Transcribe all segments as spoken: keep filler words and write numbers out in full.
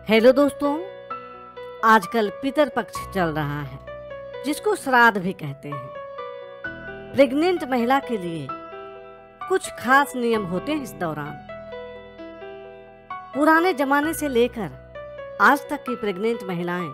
Hello दोस्तों, आजकल पितर पक्ष चल रहा है जिसको श्राद्ध भी कहते हैं। प्रेग्नेंट महिला के लिए कुछ खास नियम होते हैं इस दौरान। पुराने जमाने से लेकर आज तक की प्रेग्नेंट महिलाएं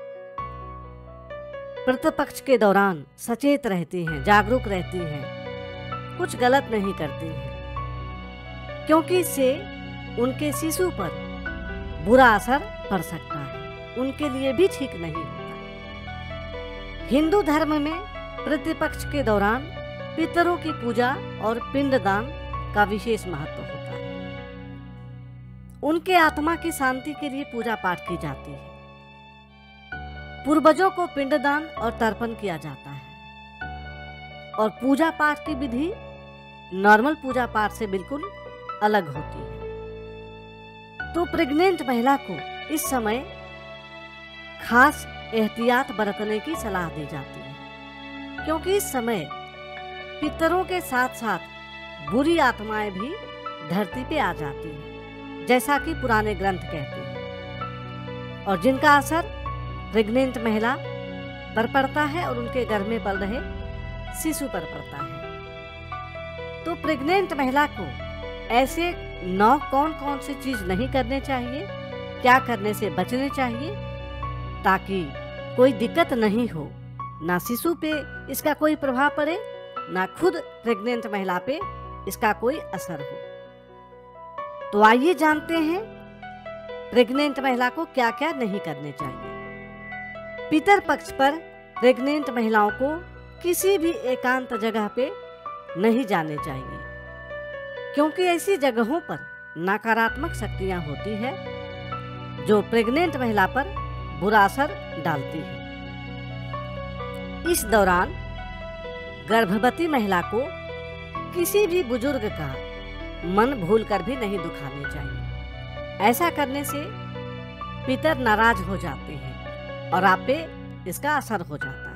पितृपक्ष के दौरान सचेत रहती हैं, जागरूक रहती हैं, कुछ गलत नहीं करती हैं, क्योंकि इससे उनके शिशु पर बुरा असर पड़ सकता है, उनके लिए भी ठीक नहीं होता। हिंदू धर्म में पितृपक्ष के दौरान पितरों की पूजा और पिंडदान का विशेष महत्व होता है। उनके आत्मा की शांति के लिए पूजा पाठ की जाती है। पूर्वजों को पिंडदान और तर्पण किया जाता है और पूजा पाठ की विधि नॉर्मल पूजा पाठ से बिल्कुल अलग होती है। तो प्रेग्नेंट महिला को इस समय खास एहतियात बरतने की सलाह दी जाती है, क्योंकि इस समय पितरों के साथ साथ बुरी आत्माएं भी धरती पे आ जाती हैं, जैसा कि पुराने ग्रंथ कहते हैं, और जिनका असर प्रेग्नेंट महिला पर पड़ता है और उनके गर्भ में पल रहे शिशु पर पड़ता है। तो प्रेग्नेंट महिला को ऐसे नौ कौन कौन सी चीज नहीं करने चाहिए, क्या करने से बचने चाहिए, ताकि कोई दिक्कत नहीं हो, ना शिशु पे इसका कोई प्रभाव पड़े, ना खुद प्रेग्नेंट महिला पे इसका कोई असर हो। तो आइए जानते हैं प्रेग्नेंट महिला को क्या क्या नहीं करने चाहिए। पितर पक्ष पर प्रेग्नेंट महिलाओं को किसी भी एकांत जगह पे नहीं जाने चाहिए, क्योंकि ऐसी जगहों पर नकारात्मक शक्तियां होती है जो प्रेग्नेंट महिला पर बुरा असर डालती है। इस दौरान गर्भवती महिला को किसी भी बुजुर्ग का मन भूलकर भी नहीं दुखाने चाहिए। ऐसा करने से पितर नाराज हो जाते हैं और आप पे इसका असर हो जाता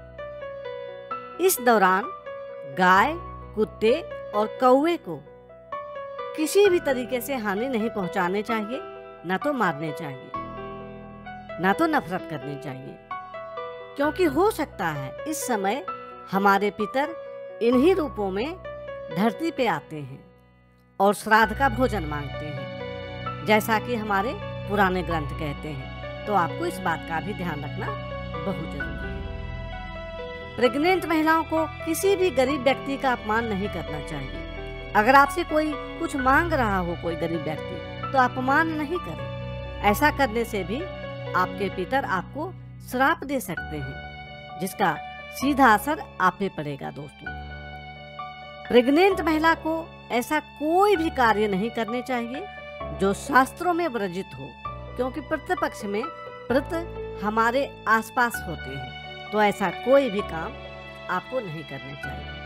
है। इस दौरान गाय, कुत्ते और कौवे को किसी भी तरीके से हानि नहीं पहुंचाने चाहिए, ना तो मारने चाहिए, ना तो नफरत करनी चाहिए, क्योंकि हो सकता है इस समय हमारे पितर इन्हीं रूपों में धरती पे आते हैं और श्राद्ध का भोजन मांगते हैं, जैसा कि हमारे पुराने ग्रंथ कहते हैं। तो आपको इस बात का भी ध्यान रखना बहुत जरूरी है। प्रेग्नेंट महिलाओं को किसी भी गरीब व्यक्ति का अपमान नहीं करना चाहिए। अगर आपसे कोई कुछ मांग रहा हो, कोई गरीब व्यक्ति, तो अपमान नहीं करें। ऐसा करने से भी आपके पितर आपको श्राप दे सकते हैं, जिसका सीधा असर आप पे पड़ेगा। दोस्तों, प्रेग्नेंट महिला को ऐसा कोई भी कार्य नहीं करने चाहिए जो शास्त्रों में वर्जित हो, क्योंकि पितृपक्ष में पितृ हमारे आसपास होते हैं, तो ऐसा कोई भी काम आपको नहीं करने चाहिए।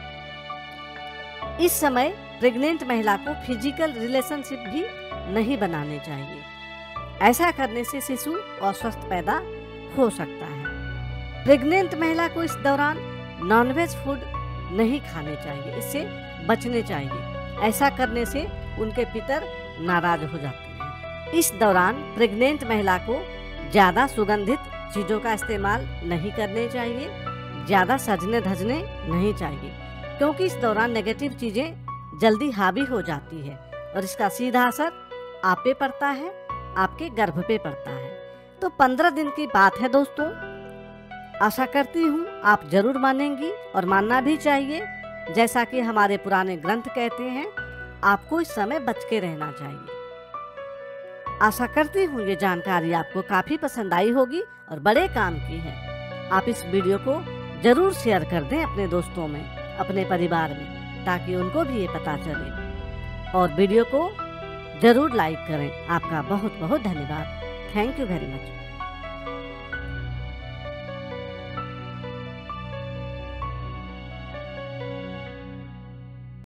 इस समय प्रेग्नेंट महिला को फिजिकल रिलेशनशिप भी नहीं बनाने चाहिए। ऐसा करने से शिशु अस्वस्थ पैदा हो सकता है। प्रेग्नेंट महिला को इस दौरान नॉनवेज फूड नहीं खाने चाहिए, इससे बचने चाहिए। ऐसा करने से उनके पितर नाराज हो जाते हैं। इस दौरान प्रेग्नेंट महिला को ज़्यादा सुगंधित चीज़ों का इस्तेमाल नहीं करने चाहिए, ज़्यादा सजने धजने नहीं चाहिए, क्योंकि इस दौरान नेगेटिव चीज़ें जल्दी हावी हो जाती है और इसका सीधा असर आप पे पड़ता है, आपके गर्भ पे पड़ता है। तो पंद्रह दिन की बात है दोस्तों। आशा करती हूँ आप जरूर मानेंगी, और मानना भी चाहिए। जैसा कि हमारे पुराने ग्रंथ कहते हैं, आपको इस समय बच के रहना चाहिए। आशा करती हूँ ये जानकारी आपको काफ़ी पसंद आई होगी और बड़े काम की है। आप इस वीडियो को जरूर शेयर कर दें अपने दोस्तों में, अपने परिवार में, ताकि उनको भी ये पता चले, और वीडियो को जरूर लाइक करें। आपका बहुत बहुत धन्यवाद। Thank you very much.